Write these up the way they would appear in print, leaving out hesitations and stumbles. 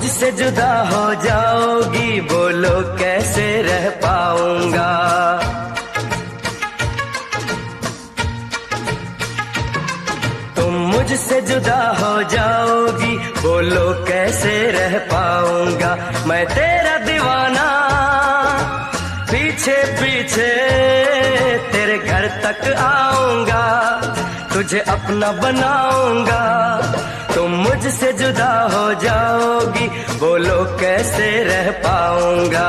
मुझसे जुदा हो जाओगी, बोलो कैसे रह पाऊंगा। तुम मुझसे जुदा हो जाओगी, बोलो कैसे रह पाऊंगा। मैं तेरा दीवाना, पीछे पीछे तेरे घर तक आऊंगा, तुझे अपना बनाऊंगा। तुम मुझसे जुदा हो जाओगी, बोलो कैसे रह पाऊंगा।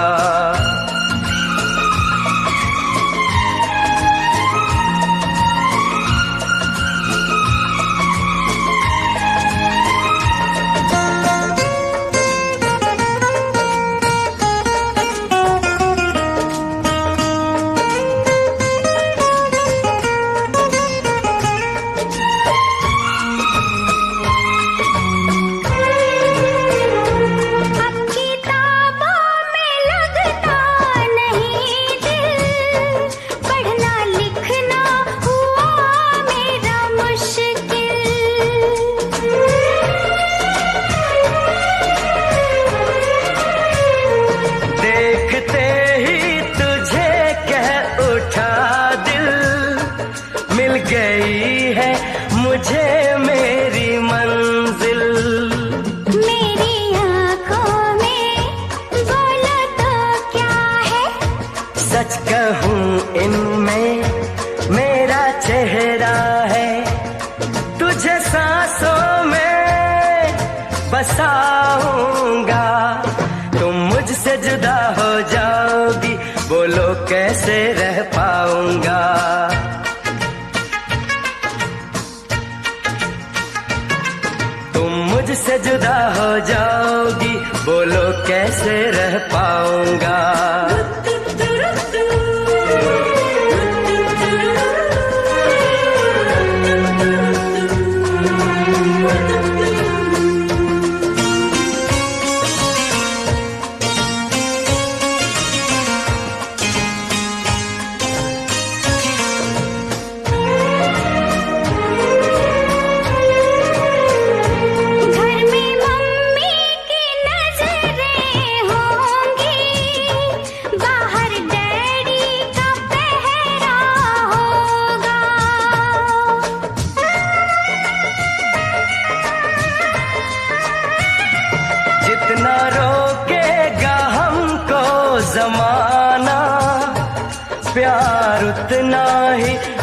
गई है मुझे मेरी मंजिल, मेरी आंखों में बोलो तो क्या है, सच कहूँ इनमें मेरा चेहरा है। तुझे सांसों में बसाऊंगा, तुम मुझसे जुदा हो जाओगी, बोलो कैसे रह पाऊंगा। मुझसे जुदा हो जाओगी, बोलो कैसे रह पाऊंगा। जितना रोकेगा हमको जमाना, प्यार उतना ही